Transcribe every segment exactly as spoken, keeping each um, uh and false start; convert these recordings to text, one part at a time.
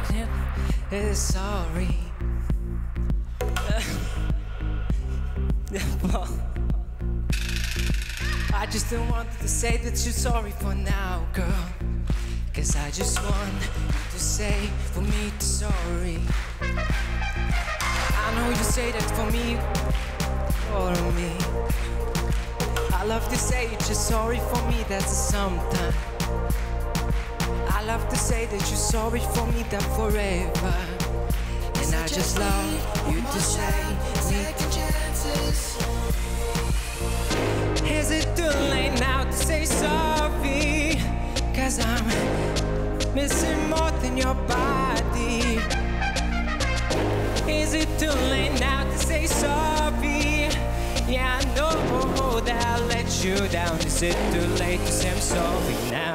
is sorry. I just don't want to say that you're sorry for now, girl. Cause I just want you to say for me to sorry. I know you say that for me, for me. I love to say you're just sorry for me, that's sometime. I love to say that you're sorry for me, that forever. And I just love you to say second chances. Is it too late now to say sorry? Cause I'm missing more than your body. Is it too late now to say sorry? Yeah, I know that I let you down. Is it too late to say I'm sorry now?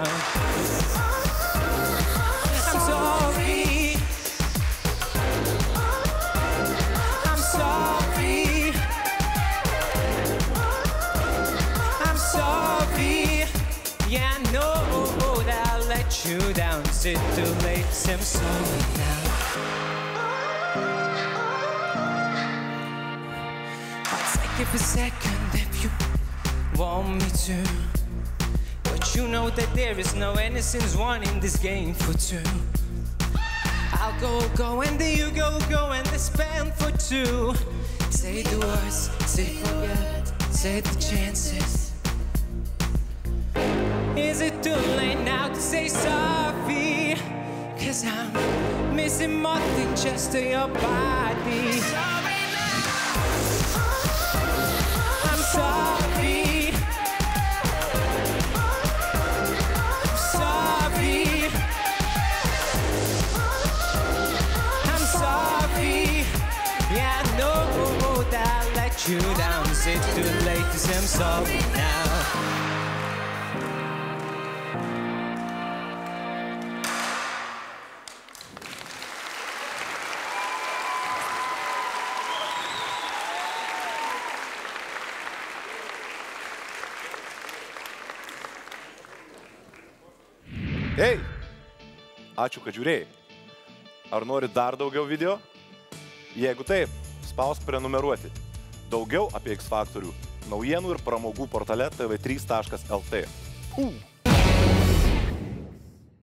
I'm sorry. I'm sorry. I'm sorry. Yeah, I know that I let you down. Is it too late to say I'm sorry now? Give a second if you want me to, but you know that there is no innocence one in this game for two. I'll go, go, and then you go, go, and they spend for two. Say the words, say forget, say the chances. Is it too late now to say sorry? Cause I'm missing more than just your body. Sorry. I'm sorry. I'm sorry. Yeah, I know that I let you down. Is it too late to say I'm sorry now? Hei, ačiū, kad žiūrėjai. Ar nori dar daugiau video? Jeigu taip, spausk prenumeruoti. Daugiau apie X Faktorių naujienų ir pramogų portale T V trys taškas L T.